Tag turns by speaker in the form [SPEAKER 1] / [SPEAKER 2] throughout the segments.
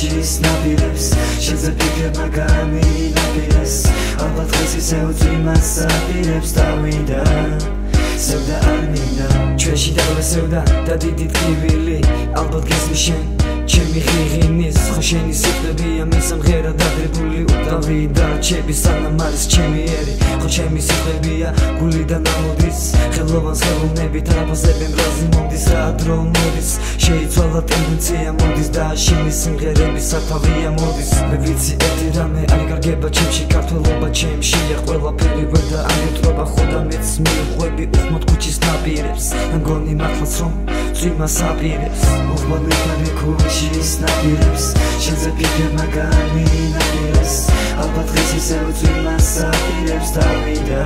[SPEAKER 1] ქუჩის ნაპირებს შენზე ფიქრებმა გამინაპირეს ალბათ დღეს ისე უძვიმას აპირებს დავიდა სევდა არ მინდა ჩვენში დავესევდა და დიდი ტკივილი ალბათ გესმის შენ ჩემი ღიღინის ხო შენი სიტყვებია მესამღერა დაგრებული უდავიდა რჩები სანამ არის ჩემი ერი ხო ჩემი სიტყვებია გულიდან ამოდის ხელოვანს ხელოვნებით არაფასებენ რაზი მომდის რა დრო მოდის შეიცვალა ტენდენცია მოდის და შენი სიმღერები სათავია მოდის მე ვიცი ერთი რამე არ იგარგება ჩემში ქართველობა ჩემშია ყველაფერი ვერ და ამეთრობა ხო და მეც მიყვები უხმოდ ქუჩის ნაპირებს მგონი მართლაც რომ წვიმას აპირებს უხმოდ მიყვები ქუჩის ნაპირებს შენზე ფიქრებმა გამინაპირეს ალბათ დღეს ისე უძვიმას აპირებს დავიდა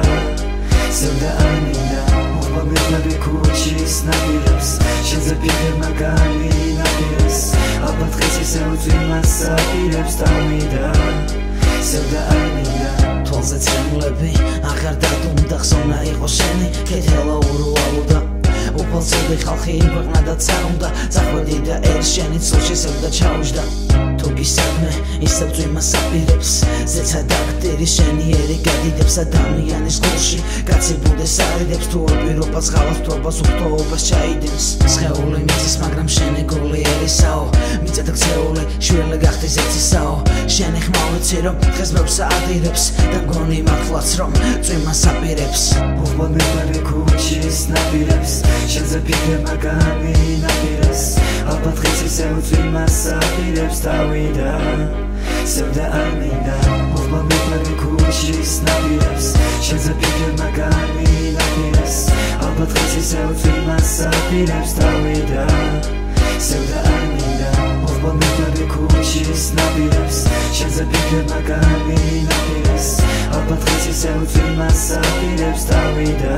[SPEAKER 1] სევდა არ მინდა უხმოდ მიყვები ქუჩის ნაპირებს შენზე ფიქრებმა გამინაპირეს ალბათ დღეს ისე უძვიმას აპირებს დავიდა სევდა არ მინდა თვალზე ცრემლები აღარ დადუმდა ხსოვნა იყო შენი კეთილა ურუალუდა უფალწოდი ხალხი ქვეყნა და წარუმდა წახვედი და ერთ შენი ცოლში სევდა ჩაუჯდა თუ გისადმე ისევ წვიმას აპირებს ზეცა დაგტერი შენი ერი გადიდებს ადამიანის გულში კაცი ბუდეს არიდებს თუ ორ პირობას ხალას თობას უხტოობას ჩაიდენს სხეული მიწის მაგრამ შენი გული ერისაო მიწა ქცეული შვილე გახდი ზეცისაო შენი ხმალეცი რომ დღეს ბევრს ადირებს და მგონი მართლაც რომ წვიმას აპირებს უხმოდ მიყვები ქუჩის ნაპირებს შენზე ფიქრებმა გამინაპირეს ალბათ დღეს ისე უძვიმას აპირებს დავიდა სევდა არ მინდა უხმოდ მიყვები ქუჩის ნაპირებს შენზე ფიქრებმა გამინაპირეს ალბათ დღეს ისე უძვიმას აპირებს დავიდა სევდა არ მინდა უხმოდ მიყვები ქუჩის ნაპირებს შენზე ფიქრებმა გამინაპირეს ალბათ დღეს ისე უძვიმას აპირებს დავიდა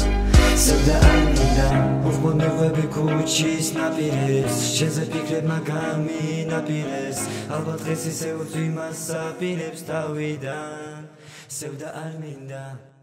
[SPEAKER 1] სევდა არ მინდა უხმოდ მიყვები ქუჩის ნაპირებს შენზე ფიქრებმა გამინაპირეს ალბათ დღეს ისე უძვიმას აპირებს დავიდა სევდა არ მინდა